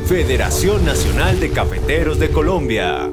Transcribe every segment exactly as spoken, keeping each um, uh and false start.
Federación Nacional de Cafeteros de Colombia.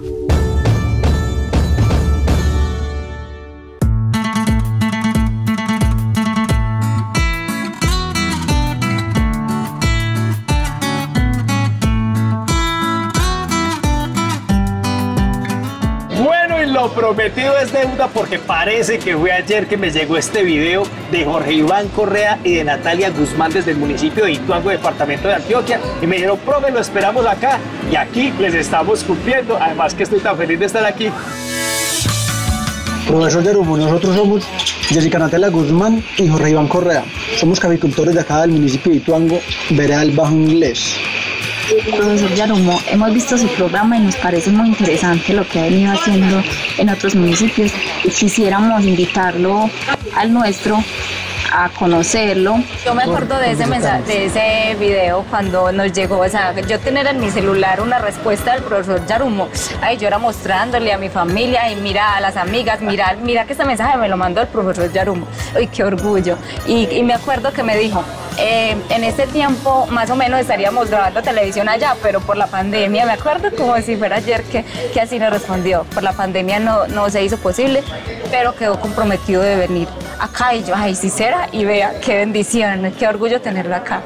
Lo prometido es deuda, porque parece que fue ayer que me llegó este video de Jorge Iván Correa y de Natalia Guzmán desde el municipio de Ituango, departamento de Antioquia, y me dijeron: profe, lo esperamos acá, y aquí les estamos cumpliendo. Además que estoy tan feliz de estar aquí. Profesor Yarumo, nosotros somos Jessica Natalia Guzmán y Jorge Iván Correa. Somos caficultores de acá del municipio de Ituango, vereda del Bajo Inglés. Profesor Yarumo, hemos visto su programa y nos parece muy interesante lo que ha venido haciendo en otros municipios, y quisiéramos invitarlo al nuestro a conocerlo. Yo me acuerdo de ese mensaje, de ese video cuando nos llegó, o sea, yo tener en mi celular una respuesta del profesor Yarumo. Ay, yo era mostrándole a mi familia, y mira a las amigas, mira, mira que este mensaje me lo mandó el profesor Yarumo. Uy, qué orgullo. Y, y me acuerdo que me dijo: Eh, en este tiempo más o menos estaríamos grabando televisión allá, pero por la pandemia, me acuerdo como si fuera ayer que, que así nos respondió, por la pandemia no, no se hizo posible, pero quedó comprometido de venir acá. Y yo, ay, sí será, y vea, qué bendición, qué orgullo tenerlo acá.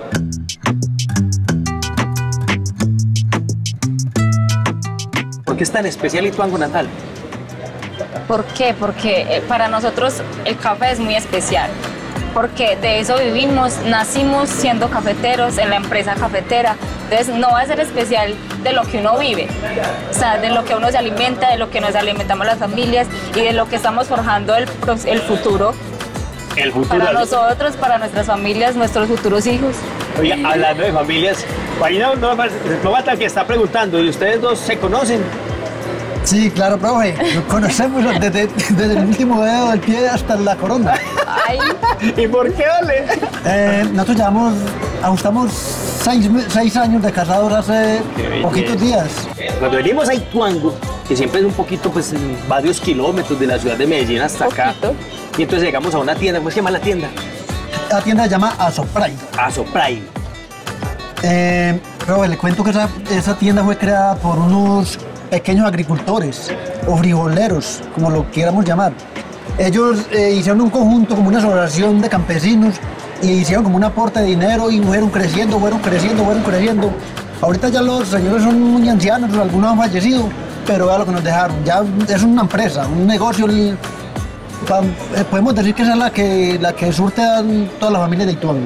¿Por qué es tan especial Ituango, Natal? ¿Por qué? Porque para nosotros el café es muy especial, porque de eso vivimos, nacimos siendo cafeteros en la empresa cafetera. Entonces no va a ser especial de lo que uno vive, o sea, de lo que uno se alimenta, de lo que nos alimentamos las familias y de lo que estamos forjando el, el futuro. El futuro. Para nosotros, para nuestras familias, nuestros futuros hijos. Oiga, hablando de familias, ahí no, no, no falta que está preguntando: ¿y ustedes dos se conocen? Sí, claro, profe, nos conocemos desde, desde el último dedo del pie hasta la corona. Ay. ¿Y por qué, ole? Eh, nosotros llevamos, ajustamos seis, seis años de casados hace poquitos días. Cuando venimos a Ituango, que siempre es un poquito, pues, en varios kilómetros de la ciudad de Medellín hasta acá, y entonces llegamos a una tienda. ¿Cómo se llama la tienda? La tienda se llama Asopray. Asopray. Eh, profe, le cuento que esa, esa tienda fue creada por unos pequeños agricultores o frijoleros, como lo quieramos llamar. Ellos eh, hicieron un conjunto, como una asociación de campesinos, y hicieron como un aporte de dinero y fueron creciendo, fueron creciendo, fueron creciendo. Ahorita ya los señores son muy ancianos, algunos han fallecido, pero vea lo que nos dejaron. Ya es una empresa, un negocio. Podemos decir que esa es la que, la que surte a toda la familia de Ituango.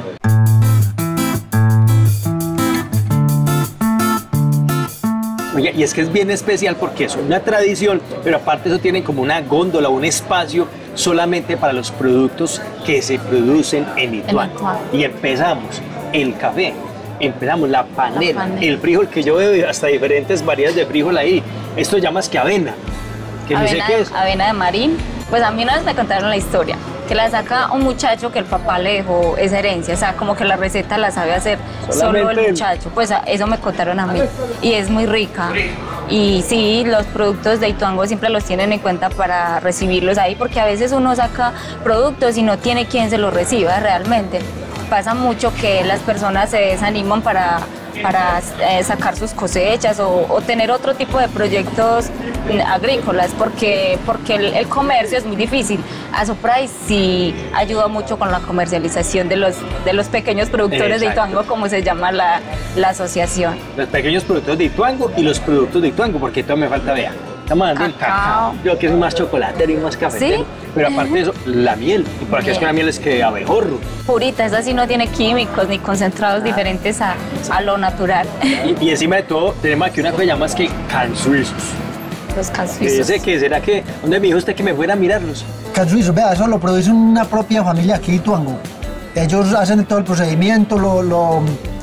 Oye, y es que es bien especial porque es una tradición, pero aparte eso tienen como una góndola, un espacio solamente para los productos que se producen en Ituango. Y empezamos el café, empezamos la panela, la panela, el frijol, que yo veo hasta diferentes variedades de frijol ahí. Esto llamas que avena, que avena, no sé qué es. Avena de marín. Pues a mí una vez me contaron la historia, que la saca un muchacho que el papá le dejó esa herencia, o sea, como que la receta la sabe hacer solo el muchacho. Pues eso me contaron a mí, y es muy rica. Y sí, los productos de Ituango siempre los tienen en cuenta para recibirlos ahí, porque a veces uno saca productos y no tiene quien se los reciba realmente. Pasa mucho que las personas se desaniman para, para eh, sacar sus cosechas o, o tener otro tipo de proyectos agrícolas, porque, porque el, el comercio es muy difícil. Asopray sí ayuda mucho con la comercialización de los, de los pequeños productores. Exacto. De Ituango, como se llama la, la asociación. Los pequeños productores de Ituango y los productos de Ituango, porque todo me falta, vea. Estamos dando el cacao. Yo que soy más chocolatero y más cafetero. ¿Sí? Pero aparte de eso, la miel. Y por aquí es que la miel es que abejorro. Purita, esa sí no tiene químicos ni concentrados ah. diferentes a, a lo natural. Y, y encima de todo, tenemos aquí una cosa llamada que can suizos. Los can suizos. ¿Ese qué? ¿Será que? ¿Dónde me dijo usted que me fuera a mirarlos? Can suizos, vea, eso lo produce una propia familia aquí de Ituango. Ellos hacen todo el procedimiento, lo, lo,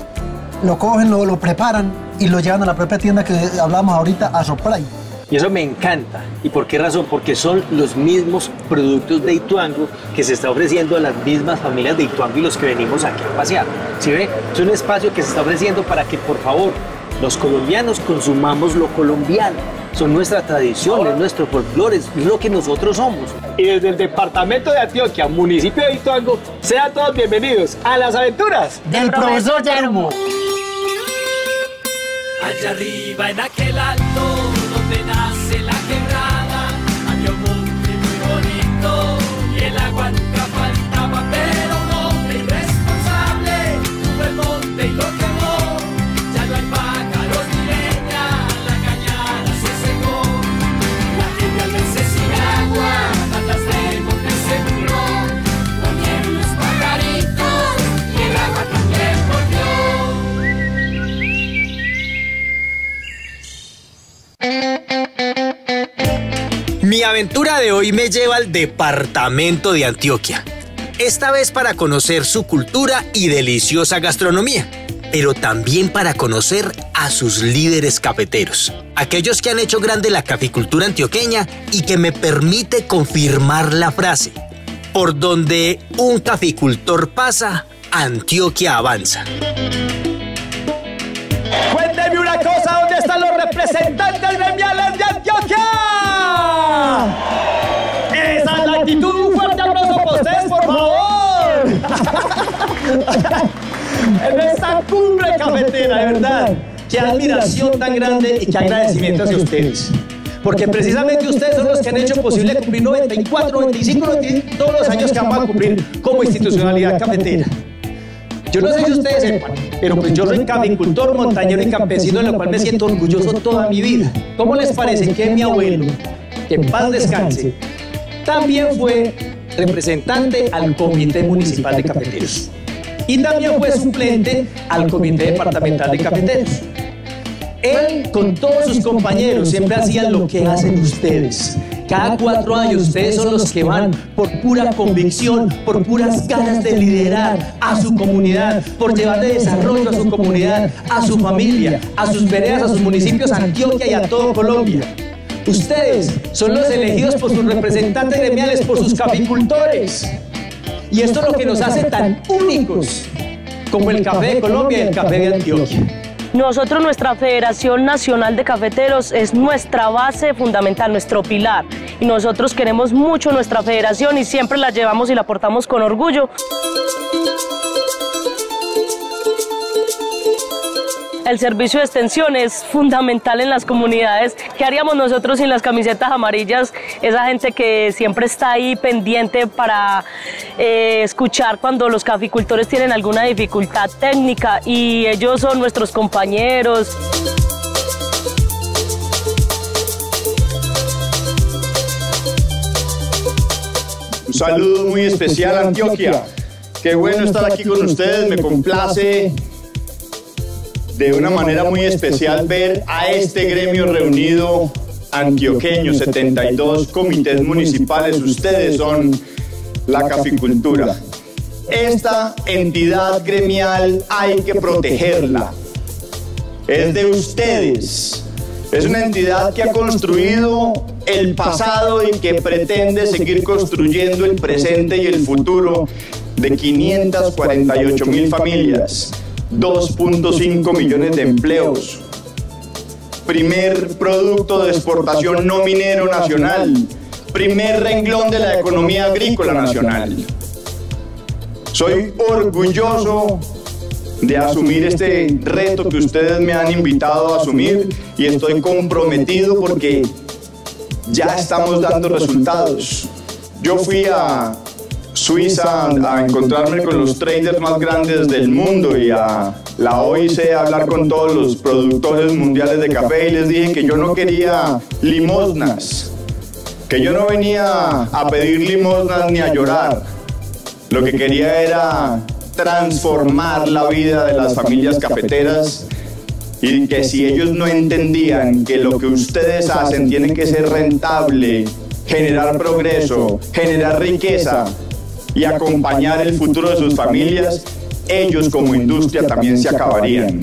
lo cogen, lo, lo preparan y lo llevan a la propia tienda que hablamos ahorita, Asopray. Y eso me encanta. ¿Y por qué razón? Porque son los mismos productos de Ituango que se está ofreciendo a las mismas familias de Ituango y los que venimos aquí a pasear. ¿Sí ve? Es un espacio que se está ofreciendo para que, por favor, los colombianos consumamos lo colombiano. Son nuestra tradición, es nuestro folclore, es lo que nosotros somos. Y desde el departamento de Antioquia, municipio de Ituango, sean todos bienvenidos a las aventuras del profesor Yarumo. Allá arriba en aquel alto donde nace la quebrada había un monte muy bonito y el agua nunca faltaba, pero un hombre irresponsable tuvo el monte y lo quemó. Ya no hay pájaros ni leña, la cañada se secó. La gente al verse sin agua, patas de monte se murió. Comieron los pajaritos y el agua también volvió. Mi aventura de hoy me lleva al departamento de Antioquia, esta vez para conocer su cultura y deliciosa gastronomía, pero también para conocer a sus líderes cafeteros, aquellos que han hecho grande la caficultura antioqueña y que me permite confirmar la frase: por donde un caficultor pasa, Antioquia avanza. Cuénteme una cosa, ¿dónde están los representantes gremiales de Antioquia? Esa es la actitud, un fuerte aplauso para ustedes, por favor. En esta cumbre cafetera, de verdad, qué admiración tan grande y qué agradecimiento hacia ustedes. Porque precisamente ustedes son los que han hecho posible cumplir noventa y cuatro, noventa y cinco, noventa y cinco, todos los años que vamos a cumplir como institucionalidad cafetera. Yo no sé si ustedes sepan, pero pues yo soy caficultor, montañero y campesino, de lo cual me siento orgulloso toda mi vida. ¿Cómo les parece que mi abuelo, que en paz descanse, también fue representante al Comité Municipal de Cafeteros? Y también fue suplente al Comité Departamental de Cafeteros. Él, con todos sus compañeros, siempre hacían lo que hacen ustedes. Cada cuatro años ustedes son los que van por pura convicción, por puras ganas de liderar a su comunidad, por llevarle desarrollo a su comunidad, a su familia, a sus veredas, a sus municipios, a Antioquia y a todo Colombia. Ustedes son los elegidos por sus representantes gremiales, por sus caficultores. Y esto es lo que nos hace tan únicos como el café de Colombia y el café de Antioquia. Nosotros, nuestra Federación Nacional de Cafeteros es nuestra base fundamental, nuestro pilar. Y nosotros queremos mucho nuestra federación y siempre la llevamos y la portamos con orgullo. El servicio de extensión es fundamental en las comunidades. ¿Qué haríamos nosotros sin las camisetas amarillas? Esa gente que siempre está ahí pendiente para eh, escuchar cuando los caficultores tienen alguna dificultad técnica, y ellos son nuestros compañeros. Un saludo muy especial a Antioquia. Qué bueno estar aquí con ustedes, me complace de una manera muy especial ver a este gremio reunido antioqueño, setenta y dos comités municipales. Ustedes son la caficultura. Esta entidad gremial hay que protegerla. Es de ustedes. Es una entidad que ha construido el pasado y que pretende seguir construyendo el presente y el futuro de quinientas cuarenta y ocho mil familias. dos punto cinco millones de empleos, primer producto de exportación no minero nacional, primer renglón de la economía agrícola nacional. Soy orgulloso de asumir este reto que ustedes me han invitado a asumir y estoy comprometido porque ya estamos dando resultados. Yo fui a Suiza a encontrarme con los traders más grandes del mundo y a la O I C a hablar con todos los productores mundiales de café, y les dije que yo no quería limosnas, que yo no venía a pedir limosnas ni a llorar. Lo que quería era transformar la vida de las familias cafeteras, y que si ellos no entendían que lo que ustedes hacen tiene que ser rentable, generar progreso, generar riqueza y acompañar el futuro de sus familias, ellos como industria también se acabarían.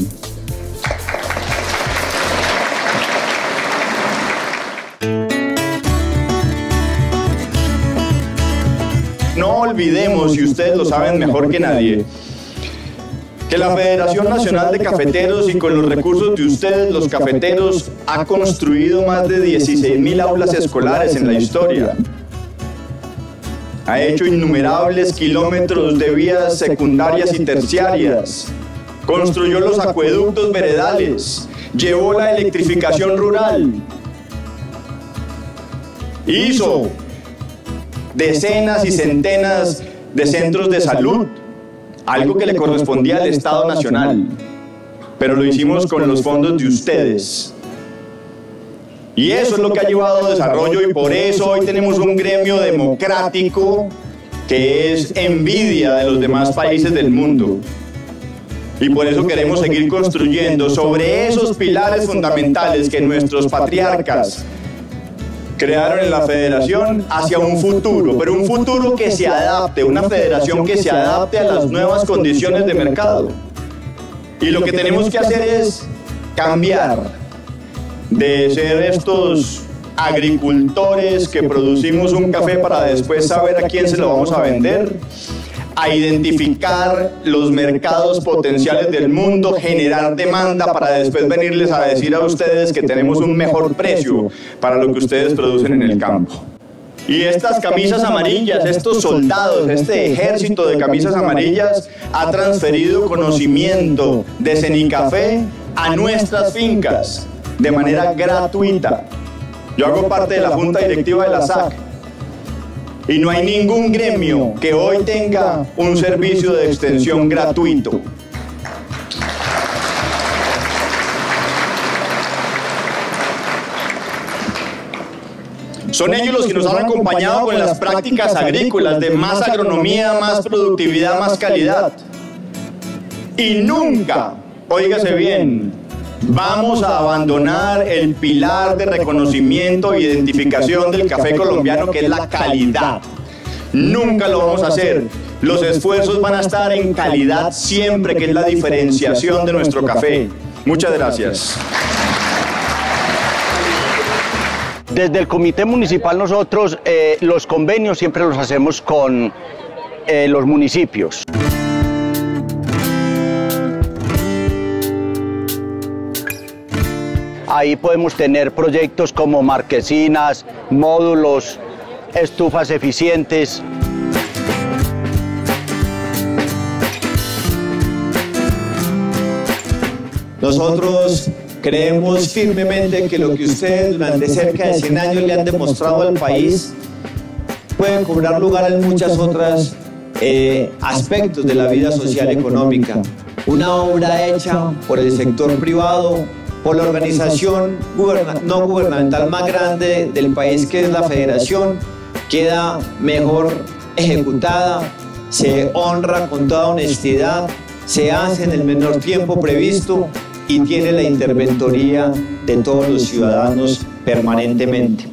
No olvidemos, y ustedes lo saben mejor que nadie, que la Federación Nacional de Cafeteros, y con los recursos de ustedes, los cafeteros, ha construido más de dieciséis mil aulas escolares en la historia. Ha hecho innumerables kilómetros de vías secundarias y terciarias. construyó los acueductos veredales, llevó la electrificación rural, hizo decenas y centenas de centros de salud, algo que le correspondía al Estado Nacional, pero lo hicimos con los fondos de ustedes. Y eso es lo que ha llevado a desarrollo, y por eso hoy tenemos un gremio democrático que es envidia de los demás países del mundo. Y por eso queremos seguir construyendo sobre esos pilares fundamentales que nuestros patriarcas crearon en la federación hacia un futuro, pero un futuro que se adapte, una federación que se adapte a las nuevas condiciones de mercado. Y lo que tenemos que hacer es cambiar de ser estos agricultores que producimos un café para después saber a quién se lo vamos a vender, a identificar los mercados potenciales del mundo, generar demanda para después venirles a decir a ustedes que tenemos un mejor precio para lo que ustedes producen en el campo. Y estas camisas amarillas, estos soldados, este ejército de camisas amarillas ha transferido conocimiento de Cenicafé a nuestras fincas de manera gratuita. Yo hago parte de la junta directiva de la S A C. Y no hay ningún gremio que hoy tenga un servicio de extensión gratuito. Son ellos los que nos han acompañado con las prácticas agrícolas de más agronomía, más productividad, más calidad. Y nunca, óigase bien, vamos a abandonar el pilar de reconocimiento e identificación del café colombiano, que es la calidad. Nunca lo vamos a hacer. Los esfuerzos van a estar en calidad siempre, que es la diferenciación de nuestro café. Muchas gracias. Desde el Comité Municipal nosotros eh, los convenios siempre los hacemos con eh, los municipios. Ahí podemos tener proyectos como marquesinas, módulos, estufas eficientes. Nosotros creemos firmemente que lo que ustedes durante cerca de cien años le han demostrado al país puede cobrar lugar en muchas otras eh, aspectos de la vida social y económica. Una obra hecha por el sector privado, por la organización guberna- no gubernamental más grande del país, que es la Federación, queda mejor ejecutada, se honra con toda honestidad, se hace en el menor tiempo previsto y tiene la interventoría de todos los ciudadanos permanentemente.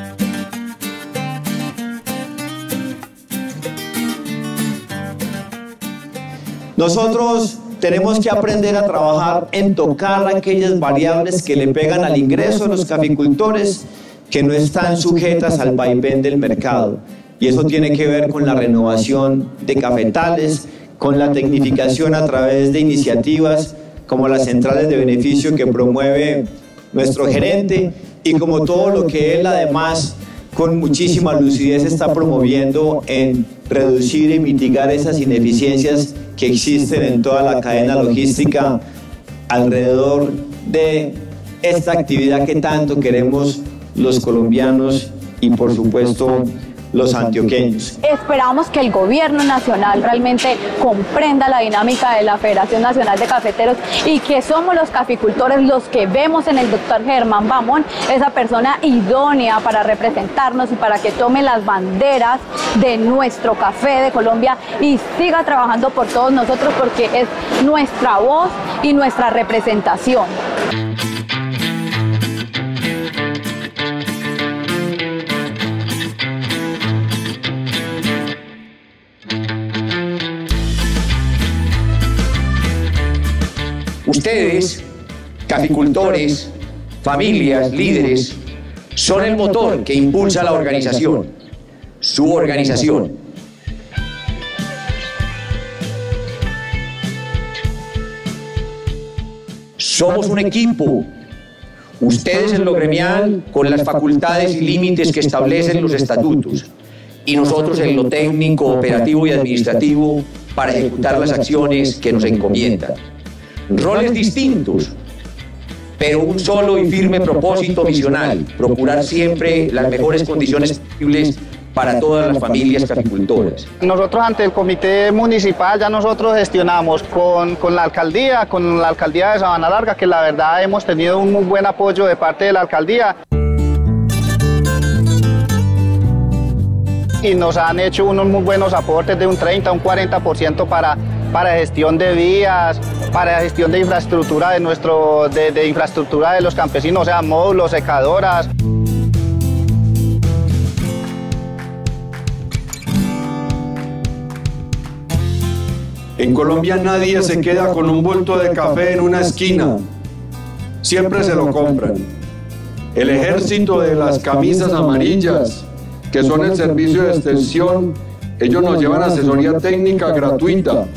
Nosotros tenemos que aprender a trabajar en tocar aquellas variables que le pegan al ingreso de los caficultores, que no están sujetas al vaivén del mercado. Y eso tiene que ver con la renovación de cafetales, con la tecnificación a través de iniciativas como las centrales de beneficio que promueve nuestro gerente, y como todo lo que él además con muchísima lucidez está promoviendo en reducir y mitigar esas ineficiencias que existen en toda la cadena logística alrededor de esta actividad que tanto queremos los colombianos y por supuesto los antioqueños. Esperamos que el gobierno nacional realmente comprenda la dinámica de la Federación Nacional de Cafeteros y que somos los caficultores los que vemos en el doctor Germán Bamón esa persona idónea para representarnos y para que tome las banderas de nuestro café de Colombia y siga trabajando por todos nosotros, porque es nuestra voz y nuestra representación. Ustedes, caficultores, familias, líderes, son el motor que impulsa la organización, su organización. Somos un equipo, ustedes en lo gremial con las facultades y límites que establecen los estatutos, y nosotros en lo técnico, operativo y administrativo para ejecutar las acciones que nos encomiendan. roles distintos, pero un solo y firme propósito misional, procurar siempre las mejores condiciones posibles para todas las familias caficultoras. Nosotros ante el comité municipal ya nosotros gestionamos con, con la alcaldía, con la alcaldía de Sabana Larga, que la verdad hemos tenido un muy buen apoyo de parte de la alcaldía. Y nos han hecho unos muy buenos aportes de un treinta, un cuarenta por ciento para, para gestión de vías, para gestión de infraestructura de, nuestro, de, de infraestructura de los campesinos, o sea, módulos, secadoras. En Colombia nadie se queda con un bulto de café en una esquina, siempre se lo compran. El ejército de las camisas amarillas, que son el servicio de extensión, ellos nos llevan asesoría técnica gratuita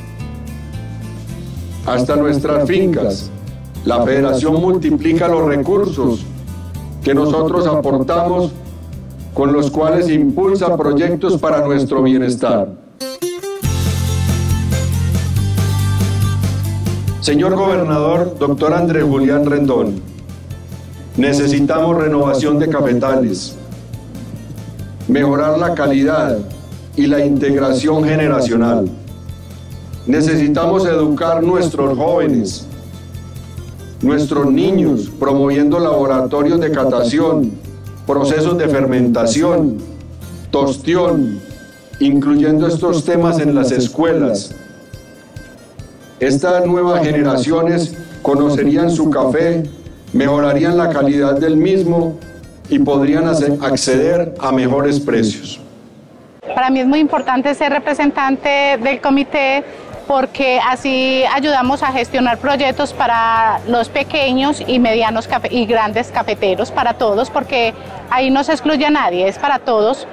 hasta nuestras fincas. La Federación multiplica los recursos que nosotros aportamos, con los cuales impulsa proyectos para nuestro bienestar. Señor Gobernador, doctor Andrés Julián Rendón, necesitamos renovación de cafetales, mejorar la calidad y la integración generacional. Necesitamos educar nuestros jóvenes, nuestros niños, promoviendo laboratorios de catación, procesos de fermentación, tostión, incluyendo estos temas en las escuelas. Estas nuevas generaciones conocerían su café, mejorarían la calidad del mismo y podrían acceder a mejores precios. Para mí es muy importante ser representante del comité porque así ayudamos a gestionar proyectos para los pequeños y medianos y grandes cafeteros, para todos, porque ahí no se excluye a nadie, es para todos.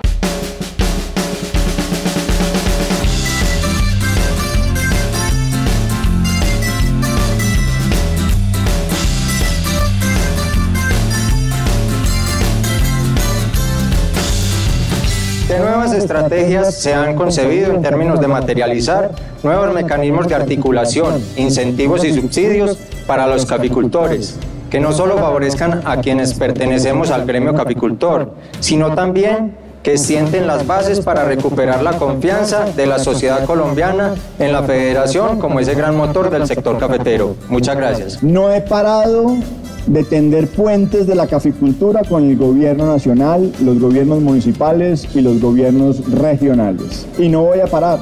¿Qué nuevas estrategias se han concebido en términos de materializar nuevos mecanismos de articulación, incentivos y subsidios para los caficultores, que no solo favorezcan a quienes pertenecemos al gremio caficultor, sino también que sienten las bases para recuperar la confianza de la sociedad colombiana en la federación como ese gran motor del sector cafetero? Muchas gracias. No he parado de tender puentes de la caficultura con el gobierno nacional, los gobiernos municipales y los gobiernos regionales. Y no voy a parar.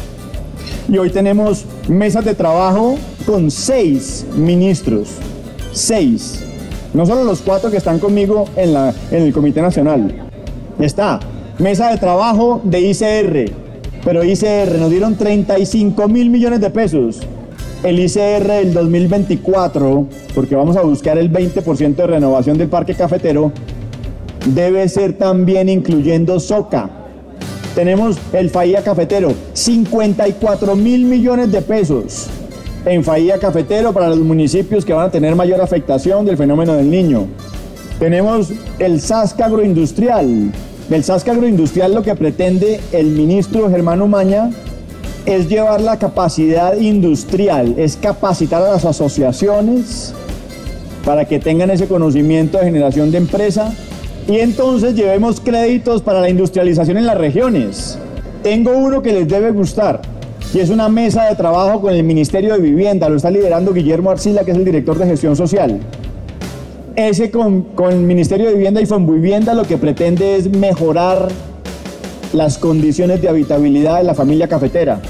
Y hoy tenemos mesas de trabajo con seis ministros. Seis. No solo los cuatro que están conmigo en, la, en el Comité Nacional. Está mesa de trabajo de I C R. Pero I C R nos dieron treinta y cinco mil millones de pesos. El I C R del dos mil veinticuatro, porque vamos a buscar el veinte por ciento de renovación del parque cafetero, debe ser también incluyendo Soca. Tenemos el Fahía Cafetero, cincuenta y cuatro mil millones de pesos en Fahía Cafetero para los municipios que van a tener mayor afectación del fenómeno del Niño. Tenemos el Sasca Agroindustrial. Del Sasca Agroindustrial lo que pretende el ministro Germán Umaña es llevar la capacidad industrial, es capacitar a las asociaciones para que tengan ese conocimiento de generación de empresa y entonces llevemos créditos para la industrialización en las regiones. Tengo uno que les debe gustar y es una mesa de trabajo con el Ministerio de Vivienda, lo está liderando Guillermo Arcila, que es el director de gestión social. Ese con, con el Ministerio de Vivienda y Fonvivienda lo que pretende es mejorar las condiciones de habitabilidad de la familia cafetera.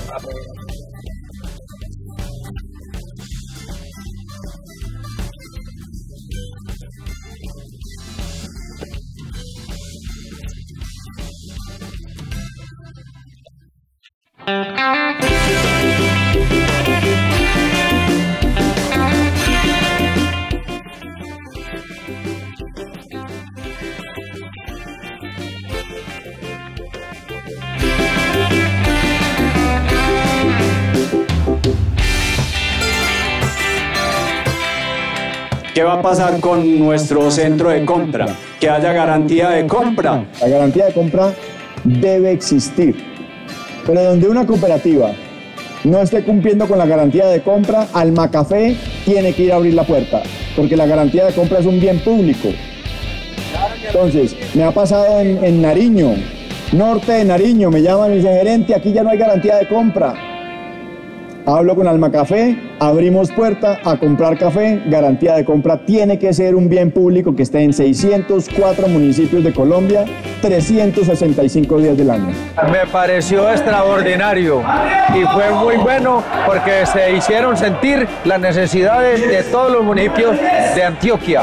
¿Qué va a pasar con nuestro centro de compra? Que haya garantía de compra. La garantía de compra debe existir, pero donde una cooperativa no esté cumpliendo con la garantía de compra, Almacafé tiene que ir a abrir la puerta, porque la garantía de compra es un bien público. Entonces, me ha pasado en, en Nariño, norte de Nariño, me llaman y me dicen, gerente, aquí ya no hay garantía de compra. Hablo con Almacafé, abrimos puerta a comprar café, garantía de compra tiene que ser un bien público que esté en seiscientos cuatro municipios de Colombia, trescientos sesenta y cinco días del año. Me pareció extraordinario y fue muy bueno porque se hicieron sentir las necesidades de todos los municipios de Antioquia.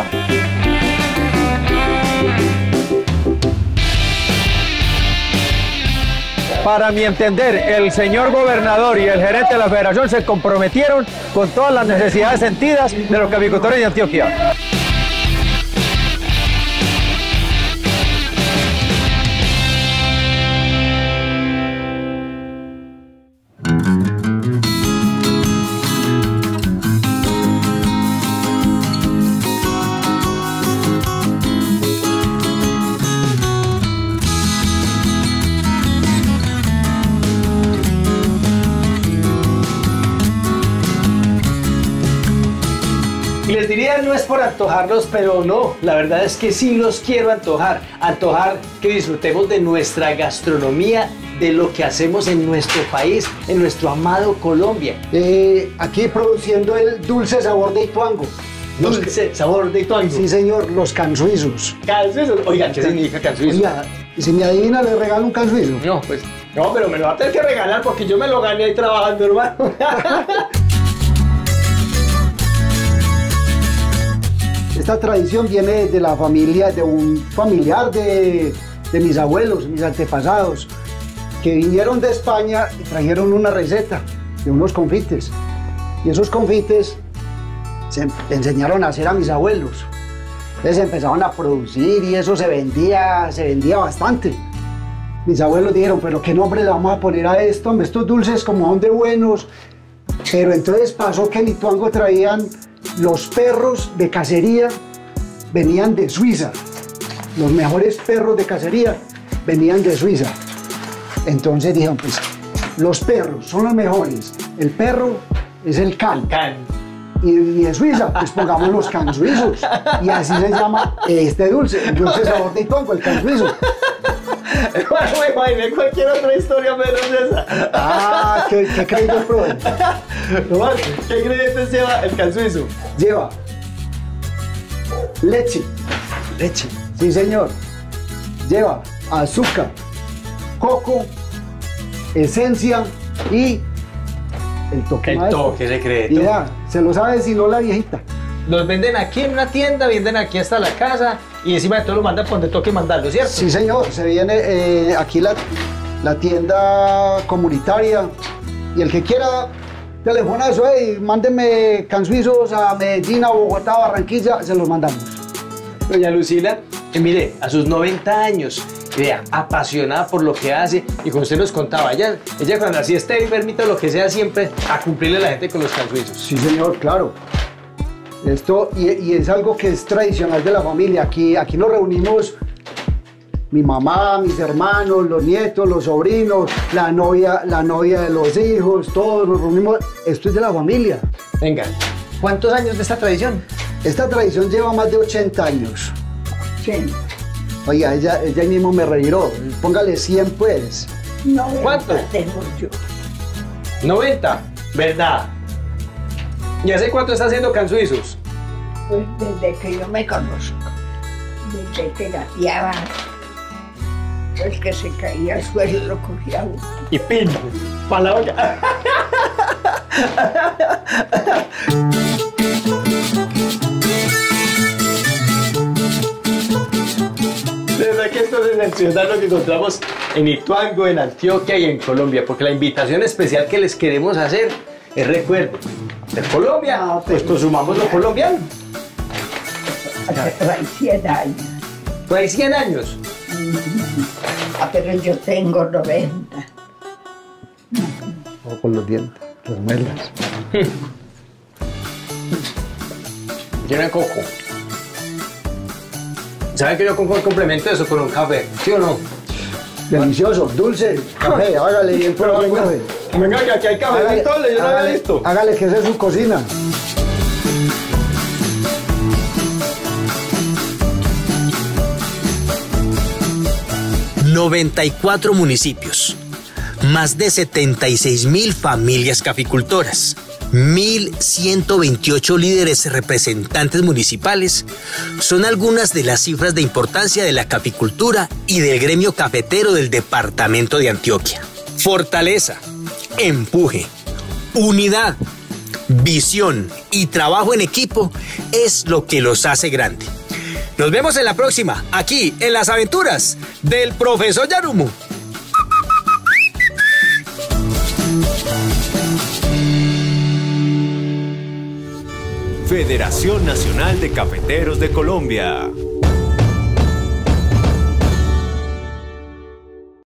Para mi entender, el señor gobernador y el gerente de la federación se comprometieron con todas las necesidades sentidas de los caficultores de Antioquia. Les diría, no es por antojarlos, pero no, la verdad es que sí los quiero antojar. Antojar que disfrutemos de nuestra gastronomía, de lo que hacemos en nuestro país, en nuestro amado Colombia. Eh, aquí produciendo el dulce sabor de Ituango. Dulce sabor de Ituango. Sí, señor, los cansuizos. ¿Cansuizos? Oigan, ¿qué significa cansuizo? Oiga, y si me adivina, le regalo un cansuizo. No, pues, no, pero me lo va a tener que regalar porque yo me lo gané ahí trabajando, hermano. Esta tradición viene de la familia, de un familiar de, de mis abuelos, mis antepasados, que vinieron de España y trajeron una receta de unos confites. Y esos confites se enseñaron a hacer a mis abuelos. Entonces empezaron a producir y eso se vendía, se vendía bastante. Mis abuelos dijeron, pero ¿qué nombre le vamos a poner a esto? Estos dulces como son de buenos. Pero entonces pasó que en Ituango traían los perros de cacería, venían de Suiza. Los mejores perros de cacería venían de Suiza. Entonces dijeron, pues, los perros son los mejores. El perro es el can. Can. Y, y de Suiza, pues pongamos los can suizos. Y así se llama este dulce, el dulce sabor de Ituango, el can suizo. Bueno, me imaginé cualquier otra historia menos esa. Ah, ¿qué, qué créditos prueben? ¿Qué ingredientes lleva el can suizo? Lleva leche. Leche. Sí, señor. Lleva azúcar, coco, esencia y el toque El maestro. toque secreto. Y ya, se lo sabe si no la viejita. Los venden aquí en una tienda, venden aquí hasta la casa y encima de todo lo mandan por donde toque mandarlo, ¿cierto? Sí, señor. Se viene eh, aquí la, la tienda comunitaria y el que quiera telefonazo, hey, mándenme can suizos a Medellín, a Bogotá, a Barranquilla, se los mandamos. Doña Lucila, eh, mire, a sus noventa años, vea, apasionada por lo que hace y como usted nos contaba, ella, ella cuando así esté y permita lo que sea siempre a cumplirle a la gente con los can suizos. Sí, señor, claro. Esto, y, y es algo que es tradicional de la familia. Aquí, aquí nos reunimos mi mamá, mis hermanos, los nietos, los sobrinos, la novia, la novia de los hijos, todos nos reunimos. Esto es de la familia. Venga, ¿cuántos años de esta tradición? Esta tradición lleva más de ochenta años. Sí. Oiga, ella, ella mismo me reviró. Póngale cien, pues. noventa ¿Cuánto? tengo yo. noventa, ¿verdad? ¿Y hace cuánto está haciendo can suizos? Pues desde que yo me conozco. Desde que gateaba. Pues que se caía al suelo y lo cogía uno. Y pin, para la olla. De verdad que esto es excepcional lo que encontramos en Ituango, en Antioquia y en Colombia, porque la invitación especial que les queremos hacer es recuerdo de Colombia, pues consumamos lo colombiano. Trae cien años. Trae cien años. Ah, pero yo tengo noventa. O con los dientes, las muelas. Llena de coco. ¿Saben que yo complemento eso con un café? ¿Sí o no? Delicioso, dulce, café, hágale y el prueba el café. Venga, que aquí hay cafecito, yo no había visto. Hágale que esa es su cocina. noventa y cuatro municipios, más de setenta y seis mil familias caficultoras, mil ciento veintiocho líderes representantes municipales, son algunas de las cifras de importancia de la caficultura y del gremio cafetero del departamento de Antioquia. Fortaleza, empuje, unidad, visión y trabajo en equipo es lo que los hace grande. Nos vemos en la próxima, aquí en las aventuras del profesor Yarumo. Federación Nacional de Cafeteros de Colombia.